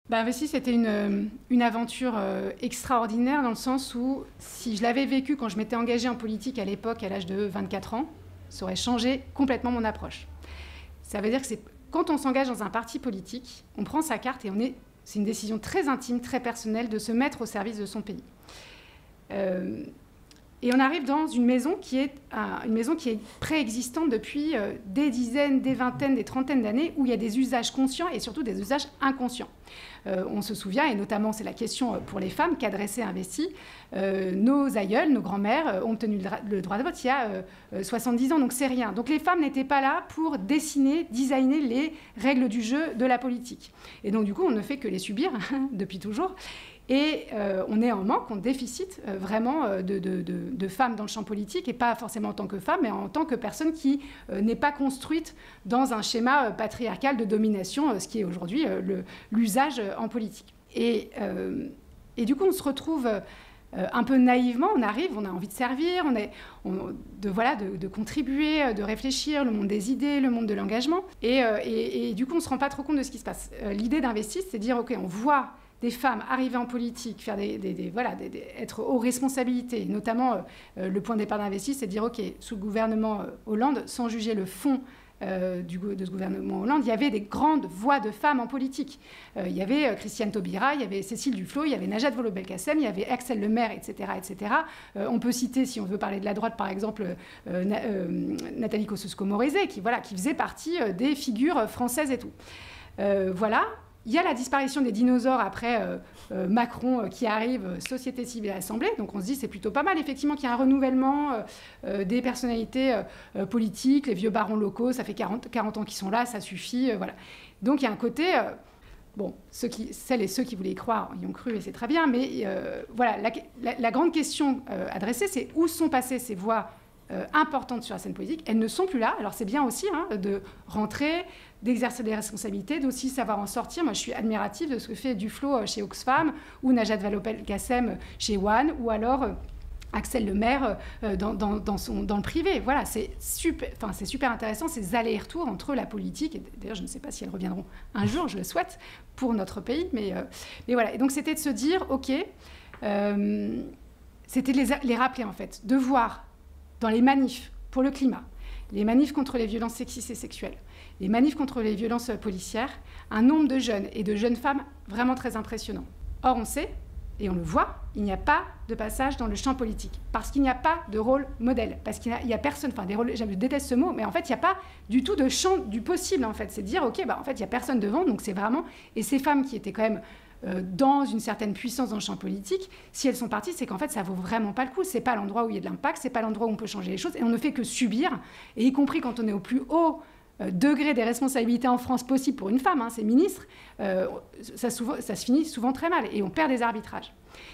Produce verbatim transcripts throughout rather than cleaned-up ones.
Bah, Investis, c'était une, une aventure euh, extraordinaire dans le sens où, si je l'avais vécu quand je m'étais engagée en politique à l'époque, à l'âge de vingt-quatre ans, ça aurait changé complètement mon approche. Ça veut dire que c'est, quand on s'engage dans un parti politique, on prend sa carte et on est, c'est une décision très intime, très personnelle de se mettre au service de son pays. Euh, et on arrive dans une maison qui est, euh, une maison qui est préexistante depuis euh, des dizaines, des vingtaines, des trentaines d'années, où il y a des usages conscients et surtout des usages inconscients. Euh, on se souvient, et notamment c'est la question pour les femmes qu'adressait Investis, euh, nos aïeuls, nos grands-mères ont obtenu le droit de vote il y a euh, soixante-dix ans, donc c'est rien. Donc les femmes n'étaient pas là pour dessiner, designer les règles du jeu de la politique. Et donc du coup, on ne fait que les subir depuis toujours. Et euh, on est en manque, en déficit euh, vraiment euh, de, de, de, de femmes dans le champ politique, et pas forcément en tant que femme, mais en tant que personne qui euh, n'est pas construite dans un schéma euh, patriarcal de domination, euh, ce qui est aujourd'hui euh, le, l'usage euh, en politique. Et, euh, et du coup, on se retrouve euh, un peu naïvement, on arrive, on a envie de servir, on est, on, de, voilà, de, de contribuer, de réfléchir, le monde des idées, le monde de l'engagement. Et, euh, et, et du coup, on ne se rend pas trop compte de ce qui se passe. Euh, l'idée d'Investis, c'est de dire, OK, on voit des femmes arriver en politique, faire des, des, des, voilà, des, des, être aux responsabilités. Notamment, euh, le point de départ d'Investis, c'est de dire, OK, sous le gouvernement euh, Hollande, sans juger le fond euh, du, de ce gouvernement Hollande, il y avait des grandes voix de femmes en politique. Euh, il y avait euh, Christiane Taubira, il y avait Cécile Duflot, il y avait Najat Vallaud-Belkacem, il y avait Axel Lemaire, et cetera, et cetera. Euh, on peut citer, si on veut parler de la droite, par exemple, euh, Na, euh, Nathalie Kosciusko-Morizet, qui, voilà, qui faisait partie euh, des figures françaises et tout. Euh, voilà. Il y a la disparition des dinosaures après euh, euh, Macron euh, qui arrive, euh, société civile à l'Assemblée. Donc on se dit c'est plutôt pas mal, effectivement, qu'il y a un renouvellement euh, euh, des personnalités euh, politiques, les vieux barons locaux, ça fait quarante, quarante ans qu'ils sont là, ça suffit. Euh, voilà. Donc il y a un côté... Euh, bon, ceux qui, celles et ceux qui voulaient y croire y ont cru et c'est très bien, mais euh, voilà, la, la, la grande question euh, adressée, c'est où sont passées ces voix euh, importantes sur la scène politique. Elles ne sont plus là. Alors c'est bien aussi hein, de rentrer, d'exercer des responsabilités, d'aussi savoir en sortir. Moi, je suis admirative de ce que fait Duflot chez Oxfam, ou Najat Vallaud-Belkacem chez One, ou alors euh, Axel Lemaire euh, dans, dans, dans, son, dans le privé. Voilà, c'est super, enfin, c'est super intéressant, ces allers-retours entre la politique, et d'ailleurs, je ne sais pas si elles reviendront un jour, je le souhaite, pour notre pays, mais, euh, mais voilà. Et donc, c'était de se dire, OK, euh, c'était de les, les rappeler, en fait, de voir dans les manifs pour le climat, les manifs contre les violences sexistes et sexuelles, les manifs contre les violences policières, un nombre de jeunes et de jeunes femmes vraiment très impressionnant. Or, on sait, et on le voit, il n'y a pas de passage dans le champ politique, parce qu'il n'y a pas de rôle modèle, parce qu'il n'y a, a personne, enfin, des rôles, je déteste ce mot, mais en fait, il n'y a pas du tout de champ du possible, en fait. C'est de dire, OK, bah, en fait, il n'y a personne devant, donc c'est vraiment... Et ces femmes qui étaient quand même euh, dans une certaine puissance dans le champ politique, si elles sont parties, c'est qu'en fait, ça vaut vraiment pas le coup. C'est pas l'endroit où il y a de l'impact, c'est pas l'endroit où on peut changer les choses, et on ne fait que subir, et y compris quand on est au plus haut degré des responsabilités en France possible pour une femme, hein, c'est ministre, euh, ça, souvent, ça se finit souvent très mal et on perd des arbitrages.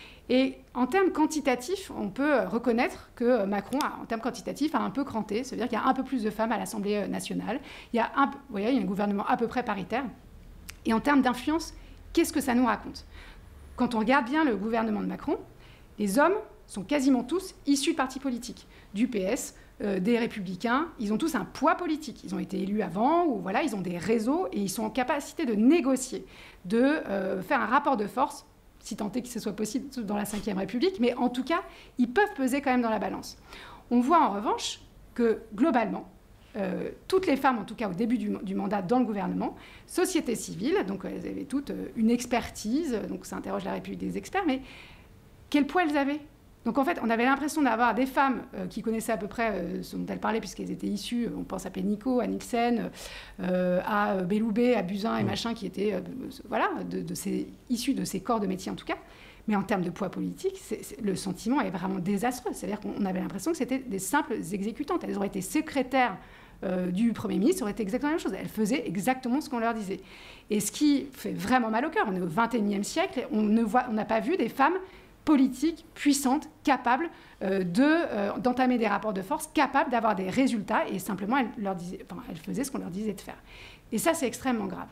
Et en termes quantitatifs, on peut reconnaître que Macron, en termes quantitatifs, a un peu cranté. C'est-à-dire qu'il y a un peu plus de femmes à l'Assemblée nationale. Il y a un, vous voyez, il y a un gouvernement à peu près paritaire. Et en termes d'influence, qu'est-ce que ça nous raconte? Quand on regarde bien le gouvernement de Macron, les hommes sont quasiment tous issus de partis politiques, du P S, Euh, des Républicains, ils ont tous un poids politique. Ils ont été élus avant, ou voilà, ils ont des réseaux et ils sont en capacité de négocier, de euh, faire un rapport de force, si tant est que ce soit possible dans la cinquième République, mais en tout cas, ils peuvent peser quand même dans la balance. On voit en revanche que globalement, euh, toutes les femmes, en tout cas au début du, du mandat dans le gouvernement, société civile, donc elles avaient toutes une expertise, donc ça interroge la République des experts, mais quel poids elles avaient ? Donc en fait, on avait l'impression d'avoir des femmes euh, qui connaissaient à peu près euh, ce dont elles parlaient, puisqu'elles étaient issues, on pense à Pénicaud, à Nixon, euh, à Belloubet, à Buzyn et machin, qui étaient euh, voilà, de, de ces, issus de ces corps de métier en tout cas. Mais en termes de poids politique, c'est, c'est, le sentiment est vraiment désastreux. C'est-à-dire qu'on avait l'impression que c'était des simples exécutantes. Elles auraient été secrétaires euh, du Premier ministre, ça aurait été exactement la même chose. Elles faisaient exactement ce qu'on leur disait. Et ce qui fait vraiment mal au cœur, on est au vingt et unième siècle, on ne voit, on n'a pas vu des femmes politiques, puissantes, capables euh, de, euh, d'entamer des rapports de force, capables d'avoir des résultats, et simplement, elles, leur disaient, enfin, elles faisaient ce qu'on leur disait de faire. Et ça, c'est extrêmement grave.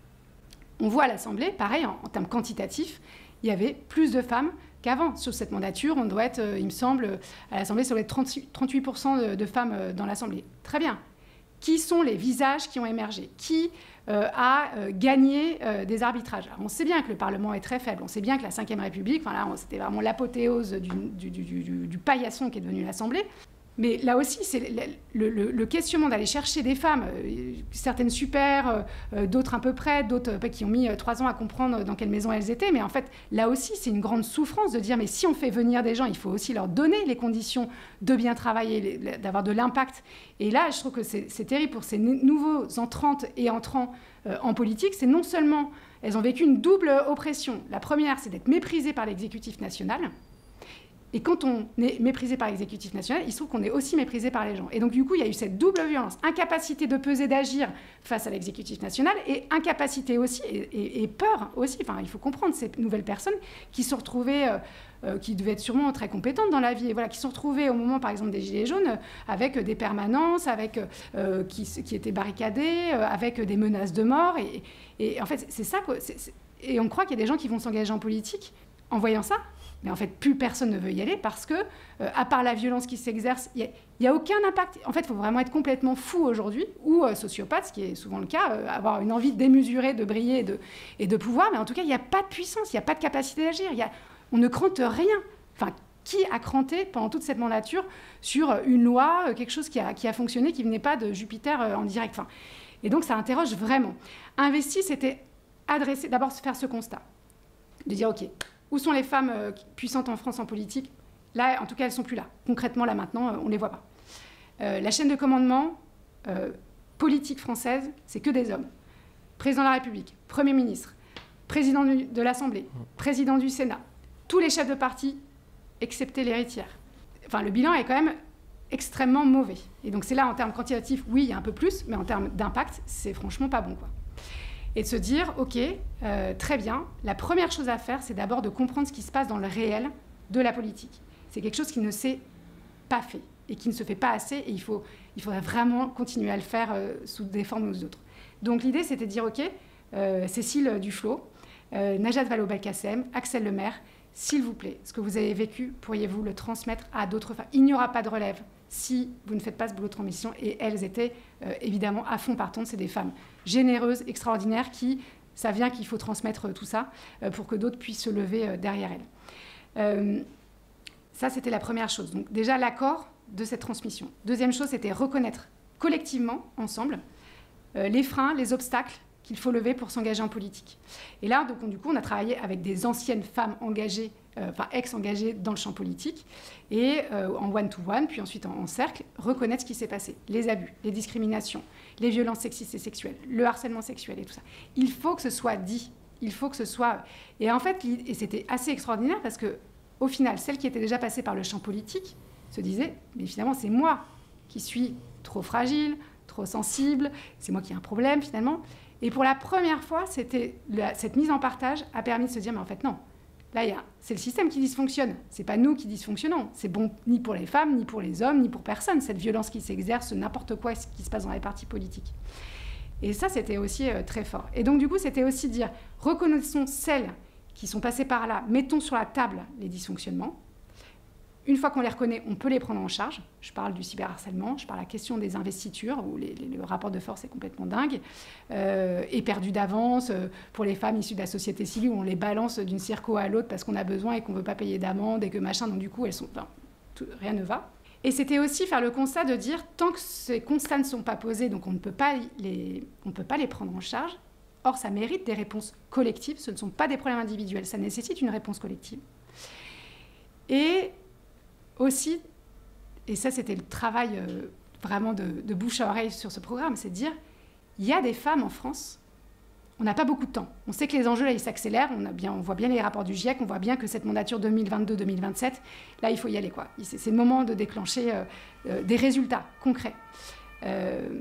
On voit à l'Assemblée, pareil, en, en termes quantitatifs, il y avait plus de femmes qu'avant. Sur cette mandature, on doit être, euh, il me semble, à l'Assemblée, ça doit être trente-huit pour cent de, de femmes euh, dans l'Assemblée. Très bien. Qui sont les visages qui ont émergé? Qui euh, a euh, gagné euh, des arbitrages? Alors, on sait bien que le Parlement est très faible. On sait bien que la cinquième République, enfin là, c'était vraiment l'apothéose du, du, du, du, du paillasson qui est devenu l'Assemblée. Mais là aussi, c'est le, le, le questionnement d'aller chercher des femmes, euh, certaines super, euh, d'autres un peu près, d'autres euh, qui ont mis euh, trois ans à comprendre dans quelle maison elles étaient. Mais en fait, là aussi, c'est une grande souffrance de dire, mais si on fait venir des gens, il faut aussi leur donner les conditions de bien travailler, d'avoir de l'impact. Et là, je trouve que c'est terrible pour ces nouveaux entrantes et entrants euh, en politique. C'est non seulement, elles ont vécu une double oppression. La première, c'est d'être méprisées par l'exécutif national. Et quand on est méprisé par l'exécutif national, il se trouve qu'on est aussi méprisé par les gens. Et donc, du coup, il y a eu cette double violence. Incapacité de peser, d'agir face à l'exécutif national et incapacité aussi, et, et, et peur aussi. Enfin, il faut comprendre ces nouvelles personnes qui se sont retrouvées, euh, euh, qui devaient être sûrement très compétentes dans la vie, et voilà, qui se sont retrouvées au moment, par exemple, des Gilets jaunes, euh, avec des permanences, avec, euh, qui, qui étaient barricadées, euh, avec des menaces de mort. Et, et en fait, c'est ça. Quoi, c'est, c'est... Et on croit qu'il y a des gens qui vont s'engager en politique en voyant ça. Mais en fait, plus personne ne veut y aller parce que, euh, à part la violence qui s'exerce, il n'y a, a aucun impact. En fait, il faut vraiment être complètement fou aujourd'hui, ou euh, sociopathe, ce qui est souvent le cas, euh, avoir une envie démesurée de briller et de, et de pouvoir. Mais en tout cas, il n'y a pas de puissance, il n'y a pas de capacité d'agir. On ne crante rien. Enfin, qui a cranté pendant toute cette mandature sur une loi, euh, quelque chose qui a, qui a fonctionné, qui ne venait pas de Jupiter euh, en direct. Enfin, et donc, ça interroge vraiment. Investir, c'était adresser, d'abord faire ce constat, de dire, OK, où sont les femmes euh, puissantes en France en politique? Là, en tout cas, elles ne sont plus là. Concrètement, là, maintenant, euh, on ne les voit pas. Euh, la chaîne de commandement euh, politique française, c'est que des hommes. Président de la République, Premier ministre, président du, de l'Assemblée, président du Sénat, tous les chefs de parti, excepté l'héritière. Enfin, le bilan est quand même extrêmement mauvais. Et donc, c'est là, en termes quantitatifs, oui, il y a un peu plus, mais en termes d'impact, c'est franchement pas bon, quoi. Et de se dire, OK, euh, très bien, la première chose à faire, c'est d'abord de comprendre ce qui se passe dans le réel de la politique. C'est quelque chose qui ne s'est pas fait et qui ne se fait pas assez, et il, faut, il faudrait vraiment continuer à le faire euh, sous des formes ou d'autres. Donc l'idée, c'était de dire, OK, euh, Cécile Duflot, euh, Najat Vallaud-Belkacem, Axel Lemaire, s'il vous plaît, ce que vous avez vécu, pourriez-vous le transmettre à d'autres femmes? Il n'y aura pas de relève si vous ne faites pas ce boulot de transmission. Et elles étaient euh, évidemment à fond partantes. C'est des femmes généreuses, extraordinaires, qui savent bien qu'il faut transmettre tout ça euh, pour que d'autres puissent se lever euh, derrière elles. Euh, ça, c'était la première chose. Donc déjà, l'accord de cette transmission. Deuxième chose, c'était reconnaître collectivement, ensemble, euh, les freins, les obstacles qu'il faut lever pour s'engager en politique. Et là, donc, du coup, on a travaillé avec des anciennes femmes engagées, euh, enfin ex-engagées dans le champ politique, et euh, en one-to-one, puis ensuite en, en cercle, reconnaître ce qui s'est passé, les abus, les discriminations, les violences sexistes et sexuelles, le harcèlement sexuel et tout ça. Il faut que ce soit dit, il faut que ce soit... Et en fait, et c'était assez extraordinaire parce que, au final, celles qui étaient déjà passées par le champ politique se disaient, mais finalement, c'est moi qui suis trop fragile, trop sensible, c'est moi qui ai un problème, finalement. Et pour la première fois, c'était la, cette mise en partage a permis de se dire, mais en fait, non. Là, c'est le système qui dysfonctionne. Ce n'est pas nous qui dysfonctionnons. C'est bon ni pour les femmes, ni pour les hommes, ni pour personne. Cette violence qui s'exerce, n'importe quoi ce qui se passe dans les partis politiques. Et ça, c'était aussi euh, très fort. Et donc, du coup, c'était aussi dire, reconnaissons celles qui sont passées par là, mettons sur la table les dysfonctionnements. Une fois qu'on les reconnaît, on peut les prendre en charge. Je parle du cyberharcèlement, je parle de la question des investitures, où les, les, le rapport de force est complètement dingue, euh, et perdu d'avance euh, pour les femmes issues de la société civile, où on les balance d'une circo à l'autre parce qu'on a besoin et qu'on ne veut pas payer d'amende et que machin, donc du coup, elles sont, enfin, tout, rien ne va. Et c'était aussi faire le constat de dire, tant que ces constats ne sont pas posés, donc on ne peut pas les, on ne peut pas les prendre en charge. Or, ça mérite des réponses collectives, ce ne sont pas des problèmes individuels, ça nécessite une réponse collective. Et aussi, et ça c'était le travail euh, vraiment de, de bouche à oreille sur ce programme, c'est de dire, il y a des femmes en France, on n'a pas beaucoup de temps. On sait que les enjeux là, ils s'accélèrent, on, a bien, on voit bien les rapports du GIEC, on voit bien que cette mandature deux mille vingt-deux deux mille vingt-sept, là il faut y aller, quoi. C'est, c'est le moment de déclencher euh, euh, des résultats concrets. Euh,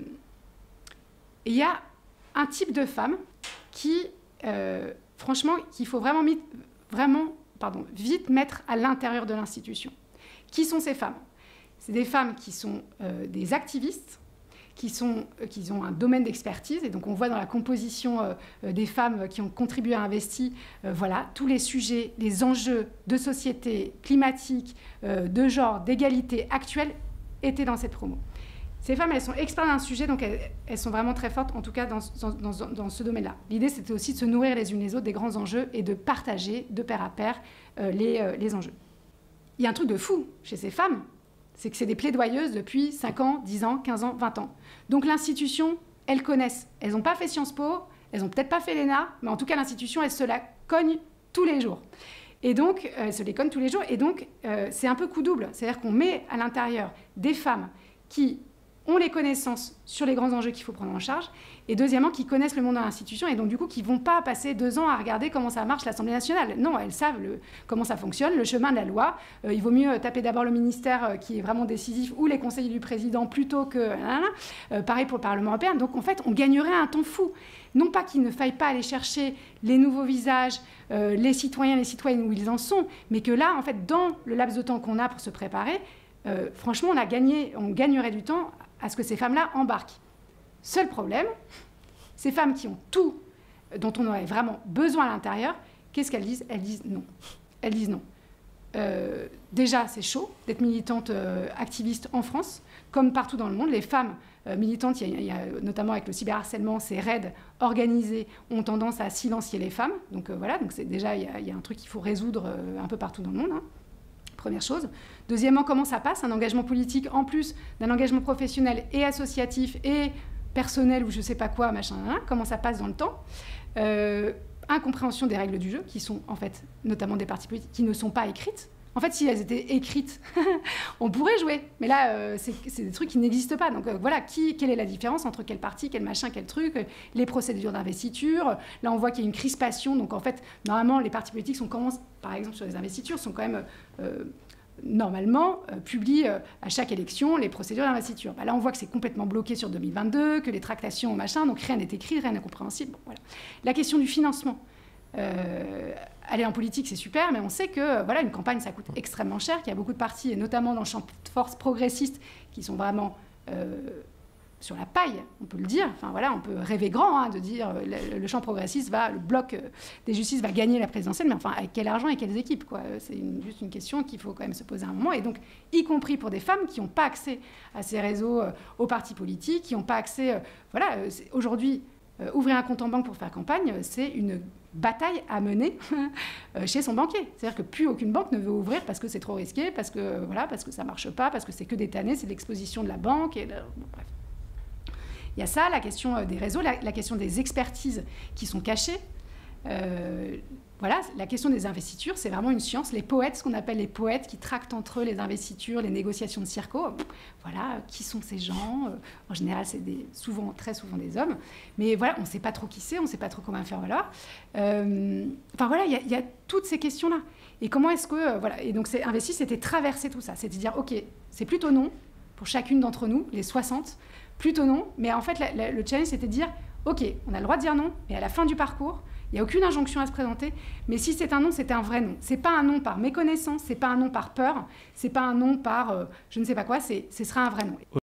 et il y a un type de femme qui, euh, franchement, qu'il faut vraiment, vraiment pardon, vite mettre à l'intérieur de l'institution. Qui sont ces femmes? C'est des femmes qui sont euh, des activistes, qui, sont, euh, qui ont un domaine d'expertise. Et donc, on voit dans la composition euh, des femmes qui ont contribué à investir, euh, voilà, tous les sujets, les enjeux de société, climatiques, euh, de genre, d'égalité actuelle étaient dans cette promo. Ces femmes, elles sont expertes d'un sujet, donc elles, elles sont vraiment très fortes, en tout cas dans, dans, dans, dans ce domaine-là. L'idée, c'était aussi de se nourrir les unes les autres des grands enjeux et de partager de pair à pair euh, les, euh, les enjeux. Il y a un truc de fou chez ces femmes, c'est que c'est des plaidoyeuses depuis cinq ans, dix ans, quinze ans, vingt ans. Donc l'institution, elles connaissent. Elles n'ont pas fait Sciences Po, elles n'ont peut-être pas fait l'E N A, mais en tout cas, l'institution, elle se la cogne tous les jours. Et donc, euh, elle se les cogne tous les jours. Et donc, euh, c'est un peu coup double. C'est-à-dire qu'on met à l'intérieur des femmes qui ont les connaissances sur les grands enjeux qu'il faut prendre en charge, et deuxièmement, qui connaissent le monde de l'institution, et donc du coup, qui ne vont pas passer deux ans à regarder comment ça marche l'Assemblée nationale. Non, elles savent le, comment ça fonctionne, le chemin de la loi. Euh, il vaut mieux taper d'abord le ministère euh, qui est vraiment décisif, ou les conseillers du président, plutôt que... Euh, pareil pour le Parlement européen. Donc en fait, on gagnerait un temps fou. Non pas qu'il ne faille pas aller chercher les nouveaux visages, euh, les citoyens, les citoyennes où ils en sont, mais que là, en fait, dans le laps de temps qu'on a pour se préparer, euh, franchement, on, a gagné, on gagnerait du temps à ce que ces femmes-là embarquent. Seul problème, ces femmes qui ont tout dont on aurait vraiment besoin à l'intérieur, qu'est-ce qu'elles disent? Elles disent non. Elles disent non. Euh, déjà, c'est chaud d'être militante euh, activiste en France, comme partout dans le monde. Les femmes euh, militantes, il y a, il y a, notamment avec le cyberharcèlement, ces raids organisés ont tendance à silencier les femmes. Donc euh, voilà, donc c'est déjà, il y, a, il y a un truc qu'il faut résoudre euh, un peu partout dans le monde. Hein. Première chose. Deuxièmement, comment ça passe, un engagement politique en plus d'un engagement professionnel et associatif et personnel ou je sais pas quoi, machin, hein, comment ça passe dans le temps. Euh, incompréhension des règles du jeu, qui sont en fait, notamment des partis politiques, qui ne sont pas écrites. En fait, si elles étaient écrites, on pourrait jouer. Mais là, euh, c'est des trucs qui n'existent pas. Donc euh, voilà, qui, quelle est la différence entre quel parti, quel machin, quel truc, euh, les procédures d'investiture. Là, on voit qu'il y a une crispation. Donc en fait, normalement, les partis politiques sont, commencent, par exemple, sur les investitures, sont quand même... Euh, normalement, euh, publie euh, à chaque élection les procédures d'investiture. Bah, là, on voit que c'est complètement bloqué sur deux mille vingt-deux, que les tractations, machin, donc rien n'est écrit, rien n'est compréhensible. Bon, voilà. La question du financement. Euh, aller en politique, c'est super, mais on sait que euh, voilà, une campagne, ça coûte extrêmement cher, qu'il y a beaucoup de partis, et notamment dans le champ de force progressiste, qui sont vraiment... Euh, sur la paille, on peut le dire. Enfin voilà, on peut rêver grand hein, de dire euh, le, le champ progressiste va, le bloc euh, des justices va gagner la présidentielle, mais enfin avec quel argent et quelles équipes quoi. C'est juste une question qu'il faut quand même se poser à un moment. Et donc, y compris pour des femmes qui n'ont pas accès à ces réseaux, euh, aux partis politiques, qui n'ont pas accès. Euh, voilà, euh, aujourd'hui, euh, ouvrir un compte en banque pour faire campagne, c'est une bataille à mener chez son banquier. C'est-à-dire que plus aucune banque ne veut ouvrir parce que c'est trop risqué, parce que voilà, parce que ça marche pas, parce que c'est que des tannés, c'est l'exposition de la banque et de... bon, bref. Il y a ça, la question des réseaux, la, la question des expertises qui sont cachées. Euh, voilà, la question des investitures, c'est vraiment une science. Les poètes, ce qu'on appelle les poètes qui tractent entre eux les investitures, les négociations de circo. Voilà, qui sont ces gens? En général, c'est souvent, très souvent des hommes. Mais voilà, on ne sait pas trop qui c'est, on ne sait pas trop comment faire valoir. Euh, enfin voilà, il y, y a toutes ces questions-là. Et comment est-ce que... Euh, voilà, et donc Investis, c'était traverser tout ça. C'était dire, OK, c'est plutôt non pour chacune d'entre nous, les soixante, plutôt non. Mais en fait, la, la, le challenge, c'était de dire, OK, on a le droit de dire non, mais à la fin du parcours, il n'y a aucune injonction à se présenter. Mais si c'est un non, c'est un vrai non. Ce n'est pas un non par méconnaissance, ce n'est pas un non par peur, ce n'est pas un non par euh, je ne sais pas quoi, ce sera un vrai non.